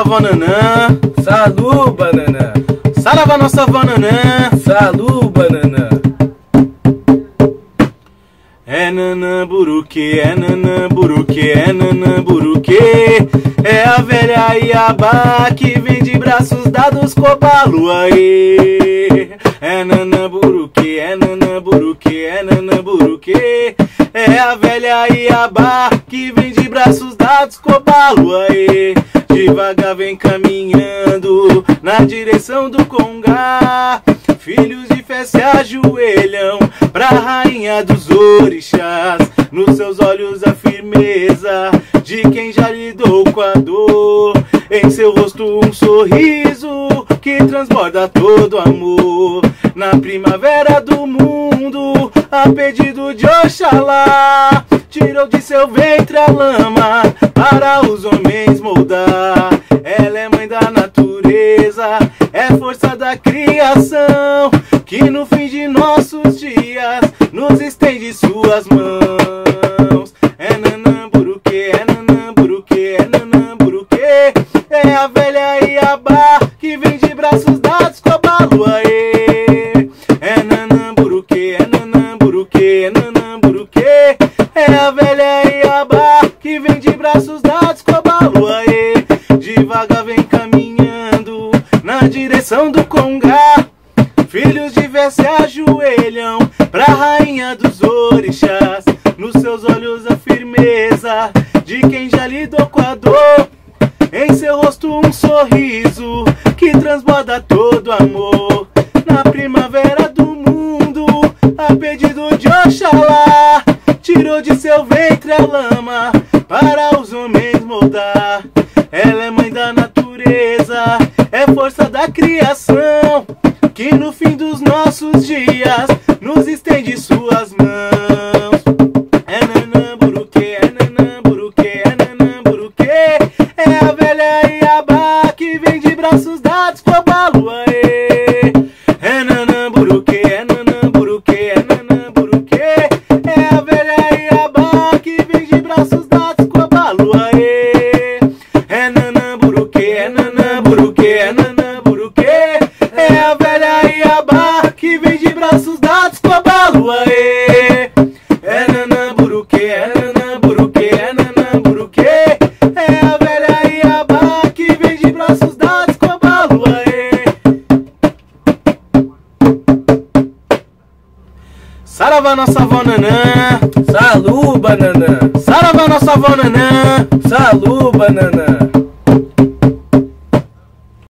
avó Nanã. Salu, banana. Saravá nossa avó Nanã. Salu, banana. É nanã buruque, é nanã buruque, é nanã buruque. É a velha Iabá que vem de braços dados com balo aí. É nanã buruque, é nanã buruque, é nanã buruque. É a velha Iabá que vem de braços dados com balo aí. Devagar vem caminhando na direção do Congá. Filhos de fé se ajoelham pra rainha dos orixás. Nos seus olhos a firmeza de quem já lidou com a dor. Em seu rosto um sorriso que transborda todo amor. Na primavera do mundo, a pedido de Oxalá, tirou de seu ventre a lama para os homens moldar. Ela é mãe da natureza, é força da criação, que no fim de nossos dias nos estende suas mãos. É nanã buruque, é nanã buruque, é nanã buruque. É a velha Iabá que vem de braços dados com a balo aê. É nanã buruque, é nanã buruque, é nanã buruque. É a velha Iabá que vem de braços dados com a balo aê. Devagar vem caminhando na direção do Congá. Filhos de fé se ajoelham pra rainha dos orixás. Nos seus olhos a firmeza de quem já lidou com a dor. Em seu rosto um sorriso que transborda todo amor. Na primavera do mundo, a pedido de Oxalá, tirou de seu ventre a lama para os homens moldar. Ela é mãe da natureza, é força da criação, que no fim dos nossos dias nos estende suas mãos. É nanã buruque, é nanã buruque, é nanã buruque. É a velha Iabá que vem de braços dados com a balo aê. É nanã buruque, é nanã buruque, é nanã buruque. É a velha Iabá que vem de braços dados com a balo aê. É nanã buruque, é nanã buruque, é nanã buruque. É a velha Iabá que vem de braços dados com a balo aê. É nanã buruque, é nanã buruque, é nanã buruque. É a velha Iabá que vem de braços dados com a balo aê. Saravá nossa avó Nanã. Salu, banana. Saravá nossa avó Nanã. Salu, banana.